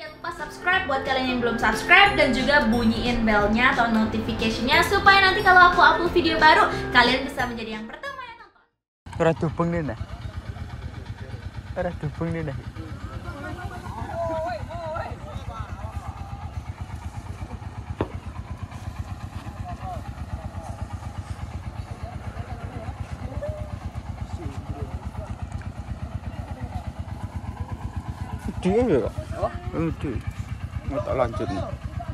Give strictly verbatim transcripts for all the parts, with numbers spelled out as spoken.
jangan lupa subscribe buat kalian yang belum subscribe, dan juga bunyiin belnya atau notification-nya supaya nanti kalau aku upload video baru kalian bisa menjadi yang pertama yang nonton. Ora dubeng nih nah. Ora dubeng nih nah. Dia ya, oh, itu, mau tak lanjut nih.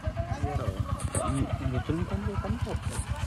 Betul kan dia kan kok.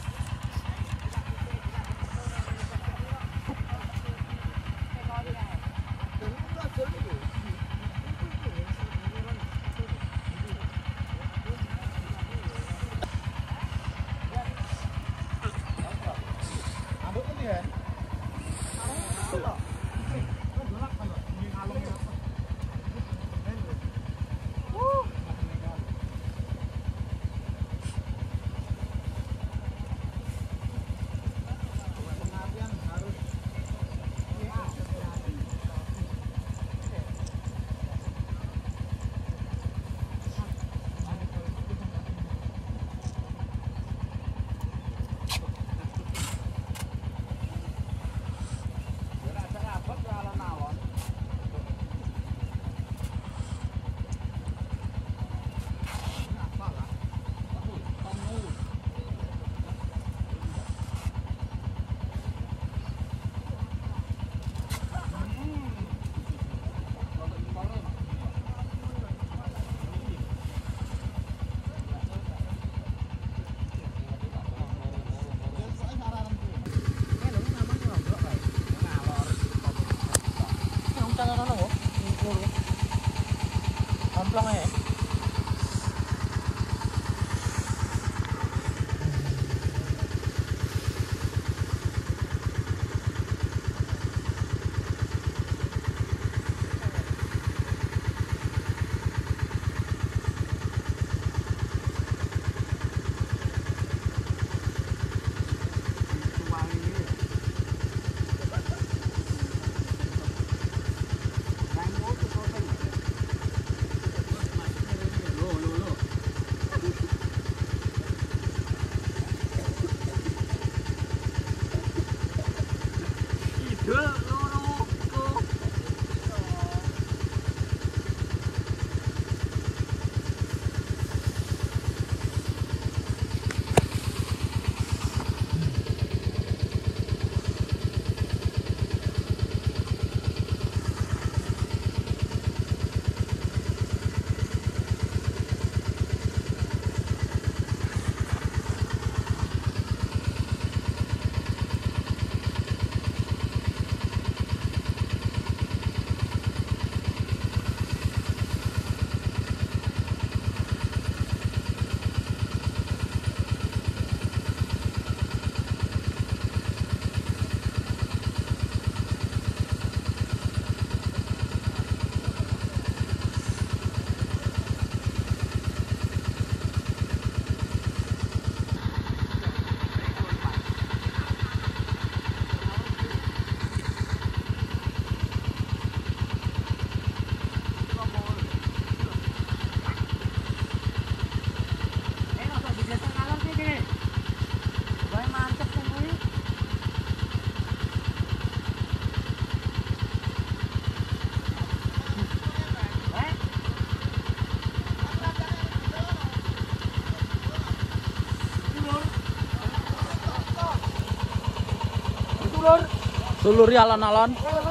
Suluri alon-alon.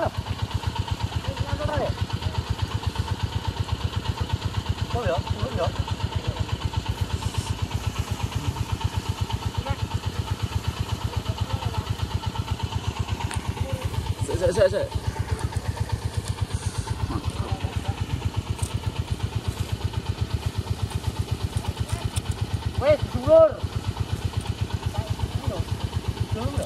Oh ya, sulur ya. Sik sik sik sik. Wes, sulur. Sulur.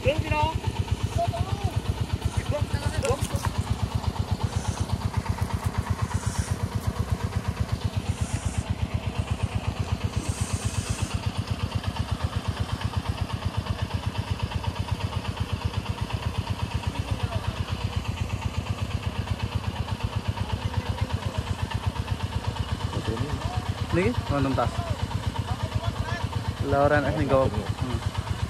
Ini nonton tas. Lauren es nih kau. Hmm.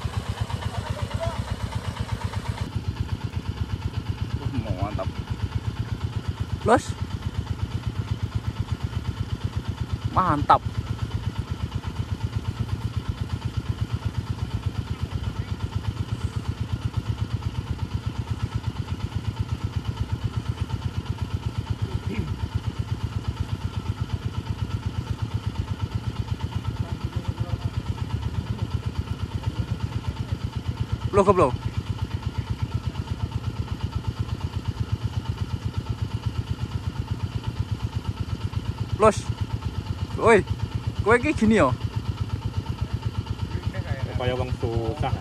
Uh, mantap. Los. Mantap. Blow ke blow. Los. Oi. Kowe iki gini yo. Kaya wong susah.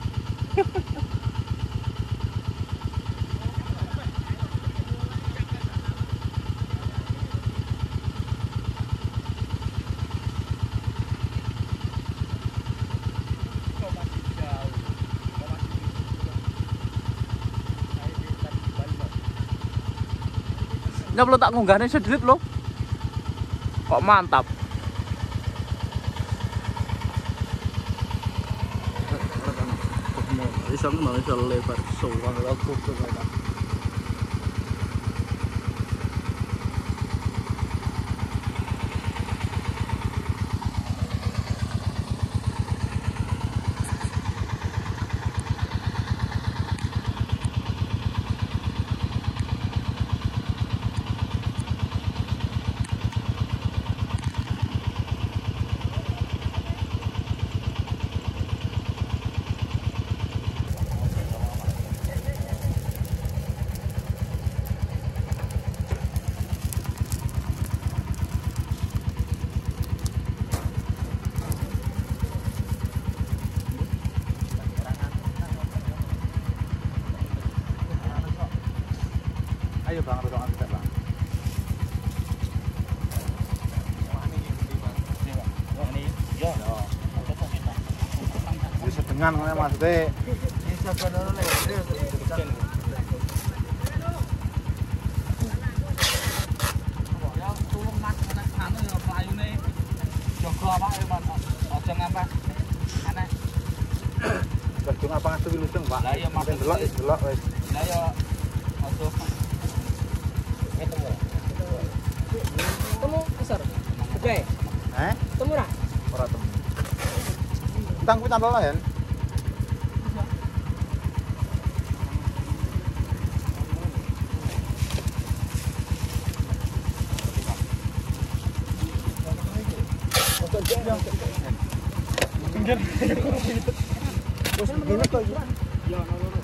Nyap lo tak ngunggahnya sedikit lo. Kok mantap. Bisa nggak bisa lebar soal aku tuh. Ayo bang, rodongan kita bang. Ini sedengan kan mas deh. Ini siapa dulu nih? Tolong mas, anak anu ya pelayu nih. Jogo apa ya mas? Ojo ngapa? Aneh. Jogo ngapa ngasih lusung pak? Lah ya mas. Delok, delok wes. Lah ya. Ojo. Temu besar. Gede. Eh? Temu ora? Ora temu. Tang ku tambah lain. Pinggir. Bos begini kok. Ya,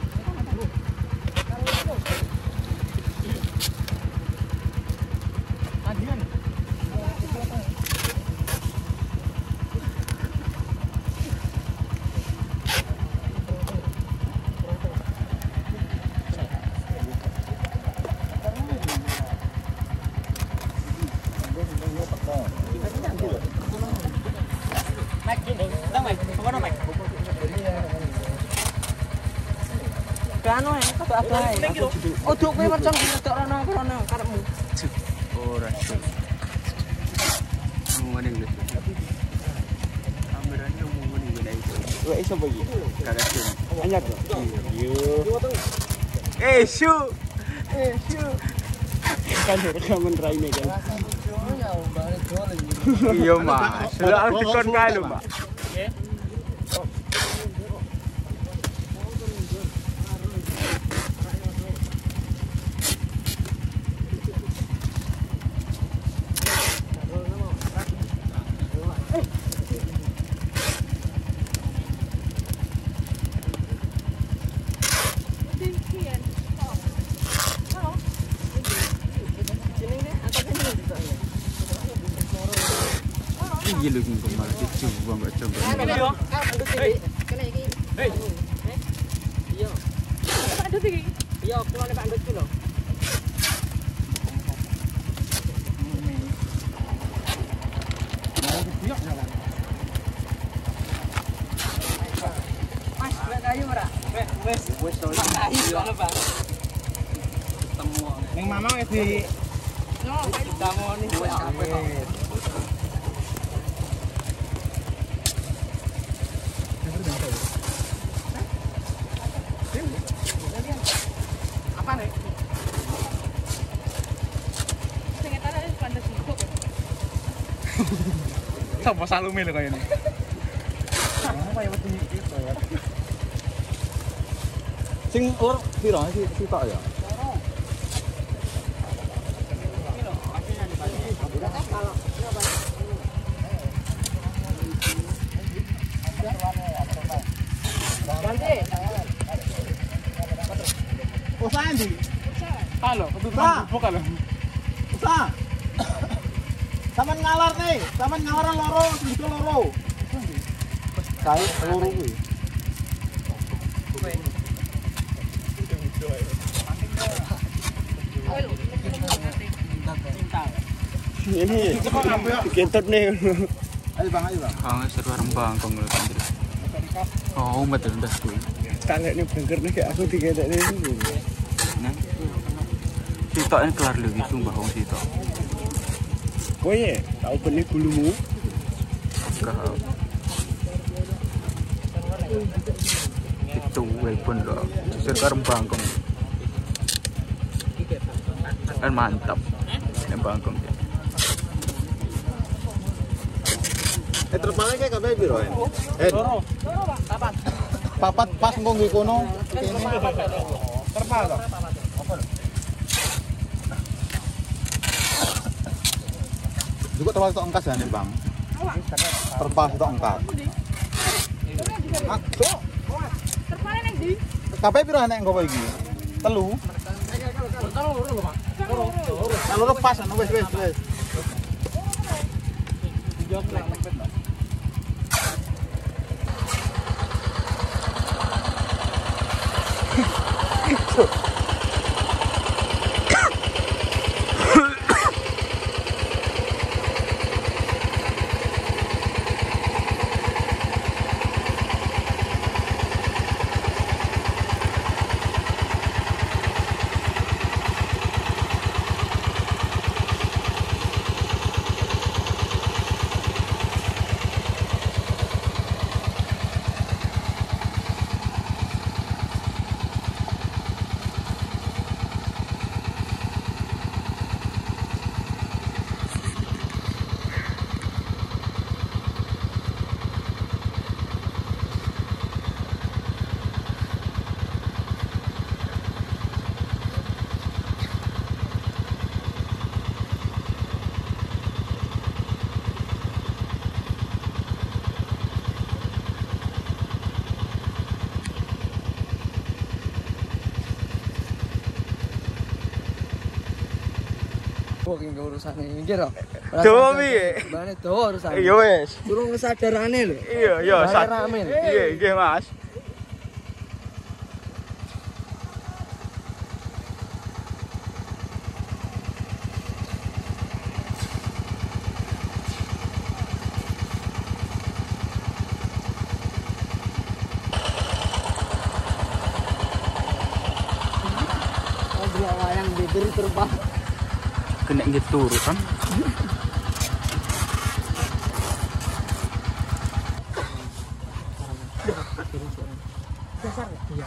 Kano ya, kata apa ya? Ojo kowe mencong tok rono rono karepmu. Ora sih. Ngomongin gitu. Kameranya ngomongin beda itu. Wah, iso apa iki? Kagak sih. Anyar to? Iya. Eh, shu. Eh, syu. Kan rekaman raine kan. Iya, Mas. Sudah harus dikon kae lho, Mbak. Iya lho kok malah dicoba enggak coba. Kene iki. Hei. Pandut iki. Iya, kulone Pandut ki lho. Mas, brek kayu ora? Wes, wes to. Kayu lho, Bang. Ketemu. Ning Mamang wis di no, ditangoni wis kabeh kok. Apa nih? Sing etane wis pandhet sibuk. Sopo salume lho kaya ini. Apa ya wedi iki ya. Sing lur piro sih sitok ya? Usaha ndi? Halo, ketutupan bubuk kalau. Usaha. Saman ngalar nih, saman ngalar loro, itu loro. Kae loro kuwi. Ini kentut nih. Ayo Bang, ayo Bang. Ah, seru rembang kong lho Andre. Oh, betul dah tuh. Tangga ini bengker nih kayak aku digedak nih. Nah. Sitok ini kelar lagi sumpah wong sitok. Kowe tau benih gulumu? Kau. Itu walaupun loh. Seru rembang kong. Kan mantap. Rembang kong. Eh terpale kayak kabeh piro en? Eh. Loro. Papat. Papat pas engko nggih kono. Kene. Terpal to. Juga terpal tok engkas ya nih Bang. Terpal tok engkas. Makso. Terpale nang ndi? Kabeh piro nek engko iki? Telu. Telu loro lho, Pak. Loro. Loro pas anu wis wis wis. Kok iki urusane iki lho. Dawa piye? Bane dawa urusane. Ya wis. Durung kesadarane lho. Iya, iya, sak. Rame. Iya, nggih Mas. Oh, dia wayang bibir terbang. Kena gitu kan. Dasar ya.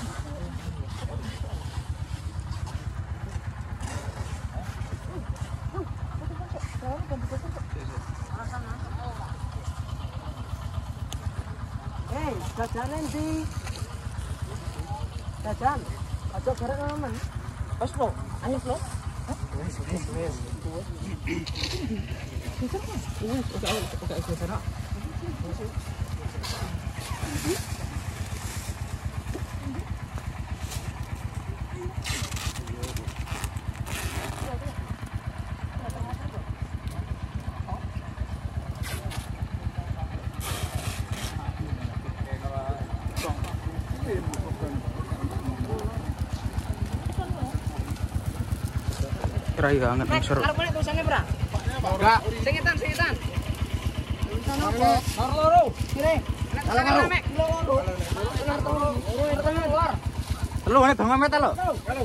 Hei, jajanan di. Jajan. Aja bareng aman. Wes lo, anis lo. Wes, wes, wes. Wes, oke, oke, oke, sana. Kira banget seru. Arep nek tulisannya, Bra? Enggak. Singetan, singetan. Tulisan apa? Loro loro. Kiri. Salah karo. Loro. Loro. Loro luar. Telu ngene dong met telu. Halo.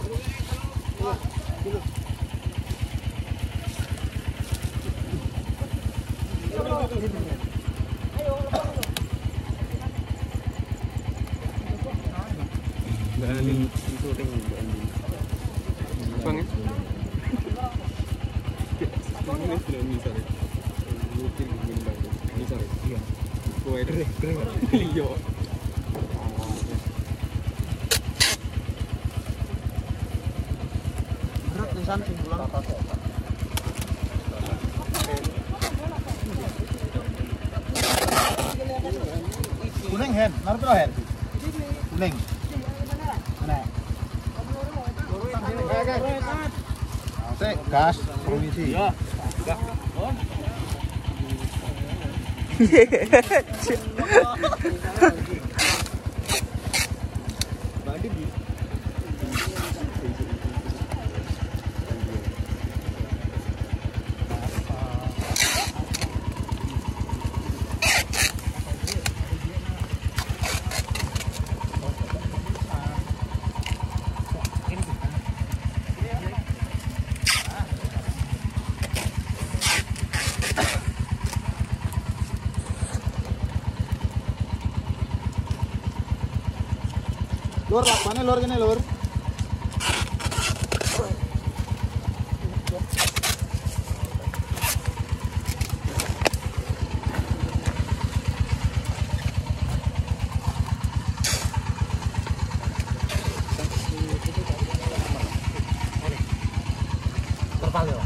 Berat tulisan sing pulang. Kuning hen, naruh piro hen? Kuning. Nah. Sik, gas, permisi. Iya. Lur, lakmane lur kene lur. Terpal ya.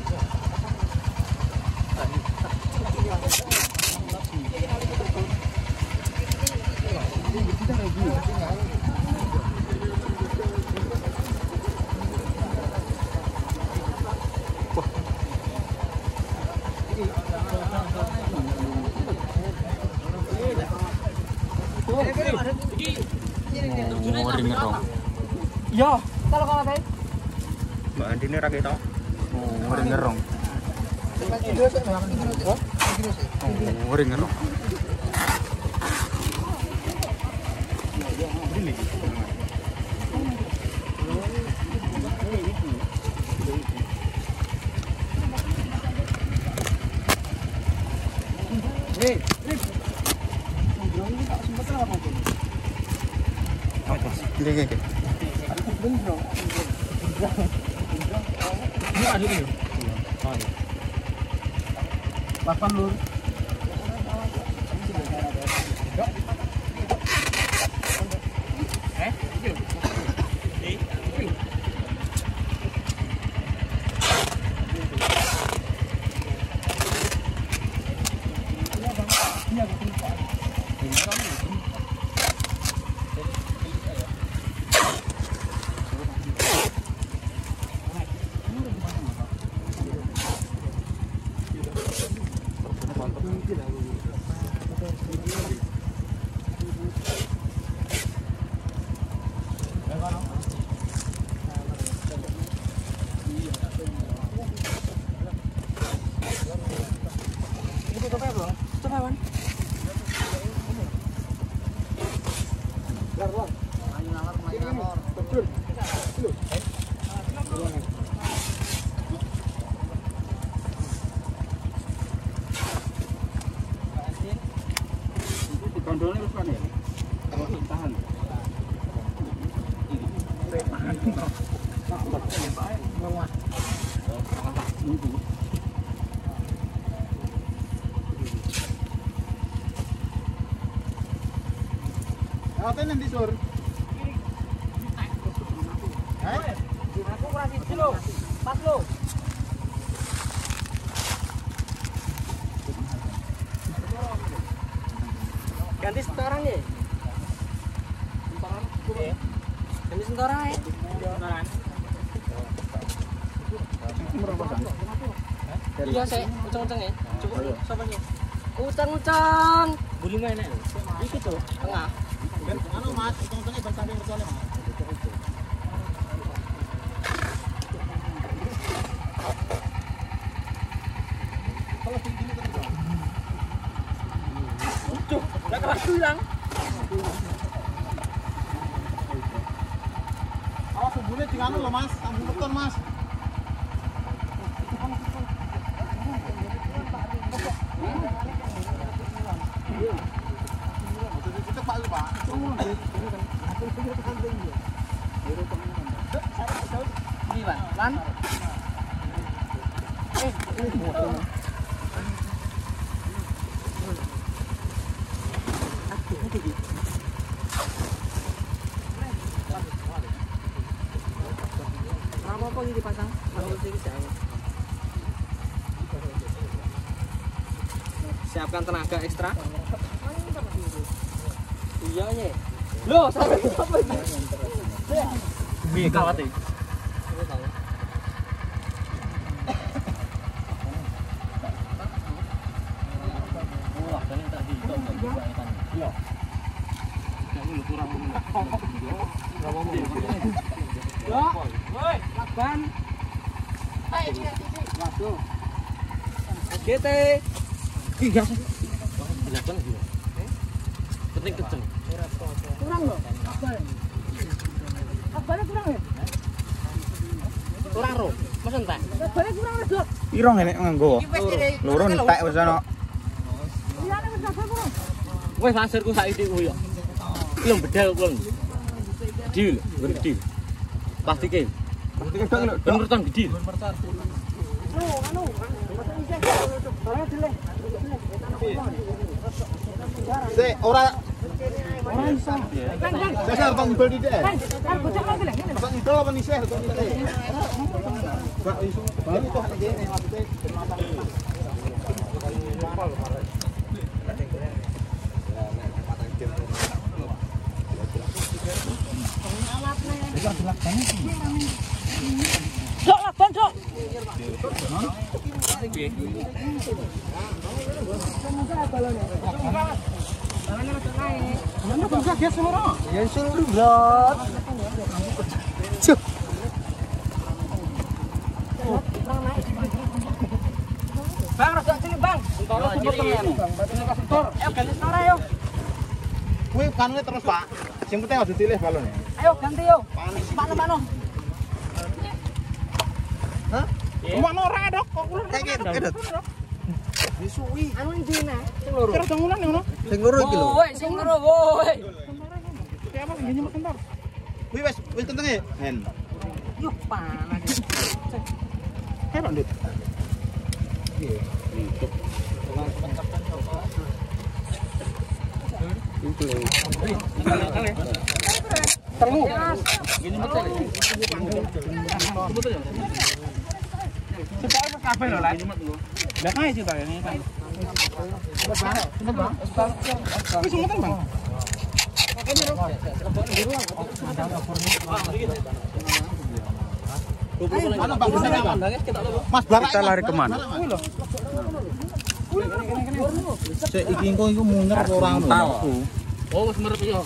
Oh, ring ngerong. Yo, kalau kalau tadi. Mbak Andine ra ketok. Oh, ring ngerong. Oh, ring ngerong. Hei, Apa sih? Gini gini. ini ada ini. Papan lur. Kondolnya wis kan ya. Kalau tahan. Ate nanti sur. Eh? Aku kurang siji lho. Pas lho. Ganti setoran ya? Setoran kuwi. Ganti setoran ya? Setoran. Iya, sih, ucang-ucang ya. Coba sopanya. Ucang-ucang. Buli mana? Iki tuh, tengah. Anu Mas, ucang-ucangnya bersamping bersoalnya Mas. hilang. Awas sumbunya di anu loh Mas, sambung beton Mas. Kita Pak lu Pak. Ini Pak, lan. Eh, ini apa ini dipasang? Siapkan tenaga ekstra. Iya nih. Loh, sampai apa ini? Biar kawat ini. Yo, woi, lakban. Hai, waduh. G T. Tiga. Lakban gitu. Penting kenceng. Kurang loh. Lakban. Lakbannya kurang ya? Kurang ro. Mas entek. Lakbannya kurang wedok. Piro ngene nganggo? Loro entek wis ana. Liyane wis kabeh kurang. Wis hasilku saiki kuwi yo. Belum bedal kuwi. Gede lho, bukan gede. Plastike. Plastike dong lho. Ben merton gede. Anu, anu. Sik, ora ora iso. Saya bang ngibel di dek. Bang bocah lagi lho. Bang ngibel apa nih sih? Gak iso. Bang itu hak ngene maksudnya bermatang. Dok, lakban, Dok. Ya suruh blot. Cuk. Bang, rada cilik, Bang. Sentara sumber tenan. Batine ka setor. Ayo ganti sentara yo. Kuwi kanune terus, Pak. Sing penting aja dilih balone. Ayo ganti yo. Mano-mano. Hah? Mano ora dok, kok kula. Kayak gitu, edot. Disuwi. Anu indine, sing loro. Kira jangulan ngono. Sing loro iki lho. Woi, sing loro, woi. Kayak apa nggih nyemot kentar. Kuwi wis wis tentenge, Hen. Yuh, panas. Kayak Pak, Dit. Iya. Terlu. Gini betul. Betul ya. Supaya kafe lho, Lan. Lah kae sih tak ini kan. Bang, bang. Wis semutan, Bang. Mas Barak Kita lari kemana? Sik iki engko iku munger apa ora ngono. Oh, wis merep yo.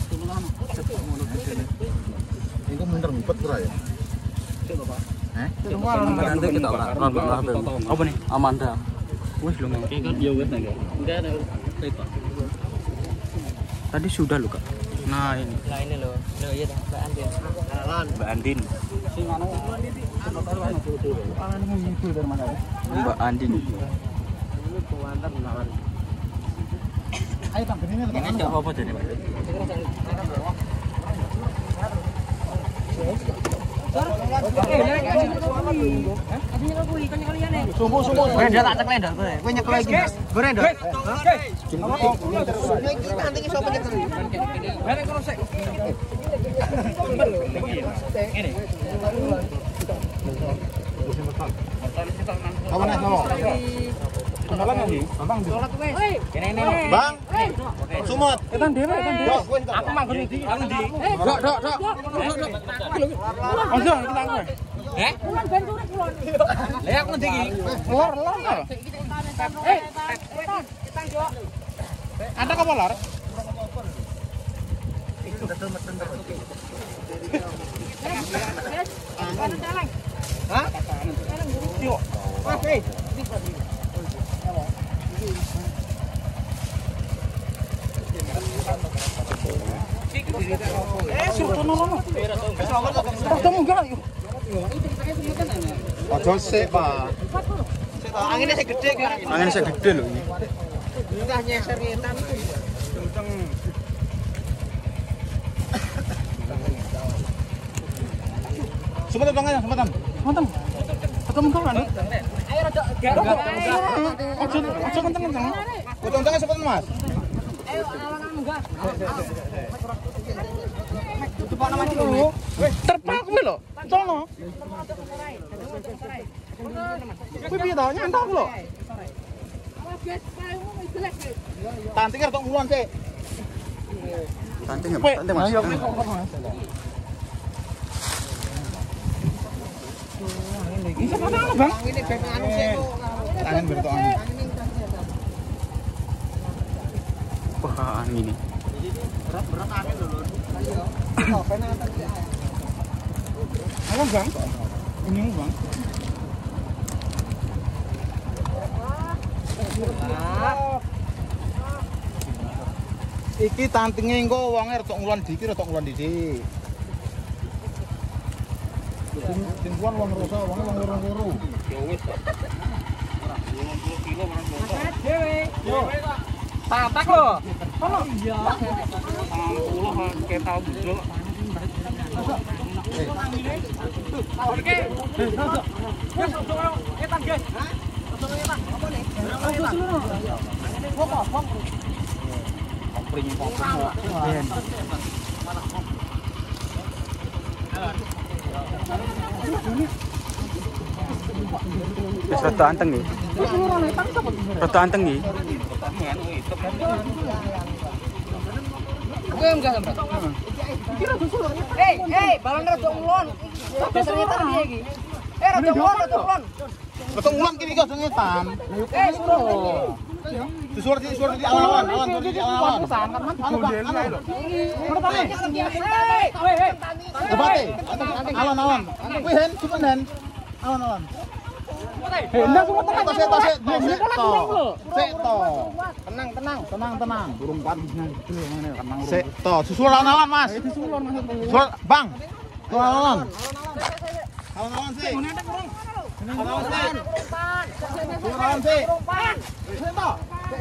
Iku munger ngupet ora ya? Heh? Nanti kita nonton apa nih? Amanda. Wih lu kan ya wes nih. Enggak ada cerita. Tadi sudah lu Kak. Nah ini. Lah ini loh. Loh iya Mbak Andin. Mbak Andin. Sing anu Mbak Andin. ayo Bang, gini Ini enggak apa-apa jadi Pak. Sumbu-sumbu. Rendah tak cek lendak kowe. Kowe nyekel iki. Kowe rendok. Nanti iso penyekel. Bareng kono sik. Ngene. Apa nek nopo? Kenalan nanti. Bang. Bang. Sumut. Etan dhewe, etan dhewe. Aku manggon iki. Aku ndi? Dok, dok, dok. Ojo, kita kowe. Heh? Kulon ben turun kulon. Lah aku ndi iki? Lor, lor kok. Eh, etan, etan yo. Ada apa lor? Hah? Yo. Oke. Ojo sik, Pak. Anginnya saya gede kan? Anginnya saya gede loh ini. Entah nyeser ngetan itu. Kenceng. Sebentar tangannya, sebentar. Mantap. Aku mengkau kan? Ayo rada garuk. Ojo ojo kenceng-kenceng. Potong tangan sebentar, Mas. Ayo alang-alang enggak. Terpal kuwi lho. Colno. Kuwi piye to? Nyantok lho. Tanting rada ngulon sik. Tanting ya, tanting Mas. Bisa apa Bang? Ini ben anu sik. Tangan bertok angin. Wah, angin ini. Berat-berat angin lho, Lur. Ayo Bang. Ini Bang. Iki tantinge engko wonge rada ngulon dikit, rada ngulon dhisik. Sing kuwi wong rosa, wonge wong loro-loro. Ya wis. Ora lima puluh kilo orang rosa. Dewe. Yo. Tatak lho. Ono iya. enam puluh kayak tahu budol. Oke. Wes ojo ngetan, guys. Ojo ngetan. Apa nih? Ojo seluruh. Kok kok. Pring pong. Wis rada anteng iki. Rada anteng iki. Oke, enggak sampai. Hei, hei, balon rada ngulon. Ternyata piye iki? Eh, rada ngulon, rada ngulon. Rada ngulon kiri kok ngetan. Eh, suruh. Susul di susul di awan, awan di awan. Anu Bang, anu. Hei, hei. Obate. Awan, awan. Kuwi hen, cuman hen. Awan, awan. Hendak semua tenang. Sik to, sik to, sik to. Sik to. Tenang, tenang. Tenang, tenang. Burung panisnya gitu ngene tenang. Sik to, susul awan, Mas. Susul Mas. Susul, Bang. Susul awan. Awan-awan sih. Awan-awan sih. Awan sih. Sik to.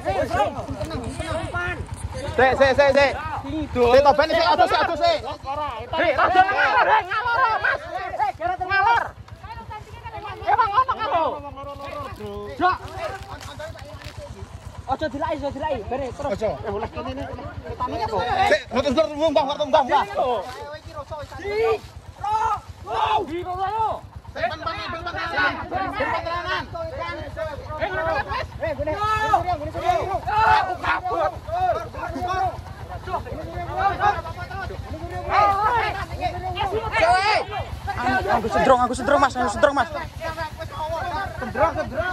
Sik, sik, sik, sik. Sik to, ben sik, aduh sik, aduh sik. Hei, rada ngalor, hei, ngalor, Mas. Hei, gara ngalor. Emang apa kamu? Dok. Ojo dilai, ojo dilai. Bare terus. Ojo. Eh, boleh kene ini. Ketane apa? Sik, terus terus wong Bang, Bang, Bang. Di. Wow, di kono yo. Sik, ban ban ban ban ban. Ban tenanan. Eh, ngene wes. Eh, ngene. Aku kabur. Aku sendrong, aku sendrong Mas, aku sendrong Mas. Sendrong, sendrong.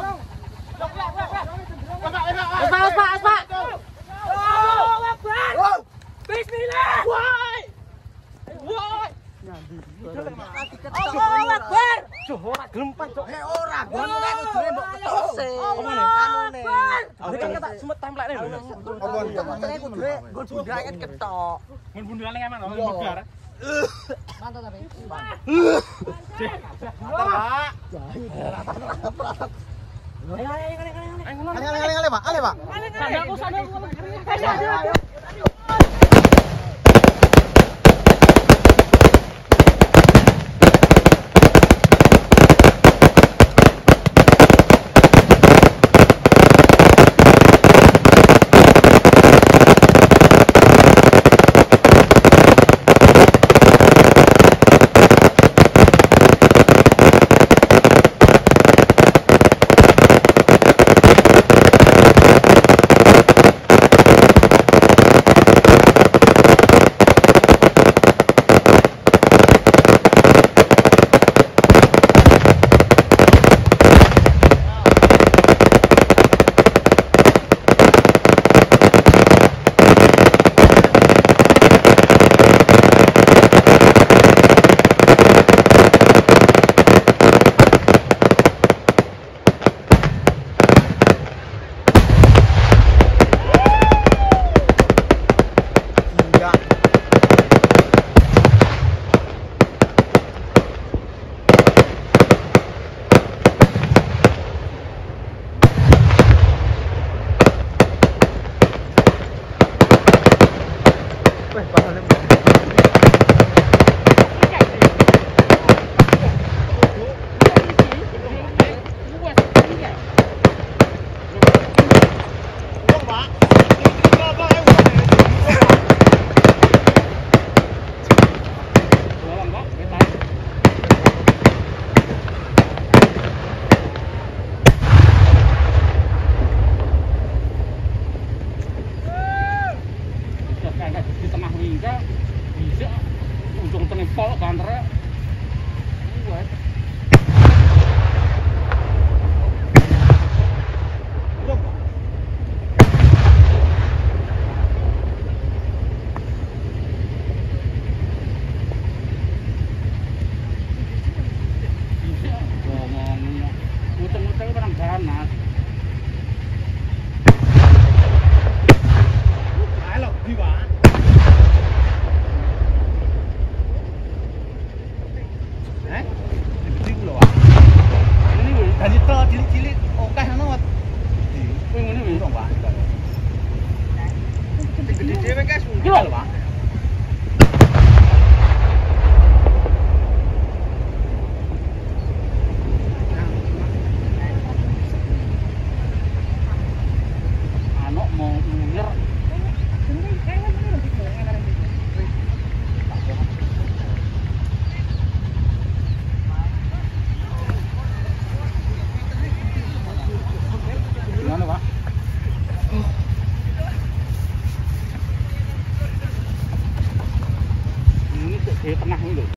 Pak, Pak, Pak. Allahu Akbar. Bismillah. Woi. Woi. Allahu Akbar. Joh, ora gelempang, Cok. Eh, ora. Ngono kae kudune mbok ketose. Anune. Aku tak semut templekne lho. Apa? Kudune kudune nggon bundaran ketok. Mun bundaran emang ono megar. Mantap tapi. Ayo, ayo, ayo, ayo, ayo. Ale, ale, ale, Pak. Ale, Pak. Sandaku, sandaku. Di tengah wingga bisa ujung tenipol bantere buat bisa ngomongnya muter-muter barang panas ayo di bawah. Eh? Gede ku lho, Pak. Ini lho, dari tol cilik-cilik akeh ngono, Pak. Kuwi ngene lho, Pak. Gede dhewe guys, jual, Pak. anak mau munir gimana Pak? Ini di tengah ini loh.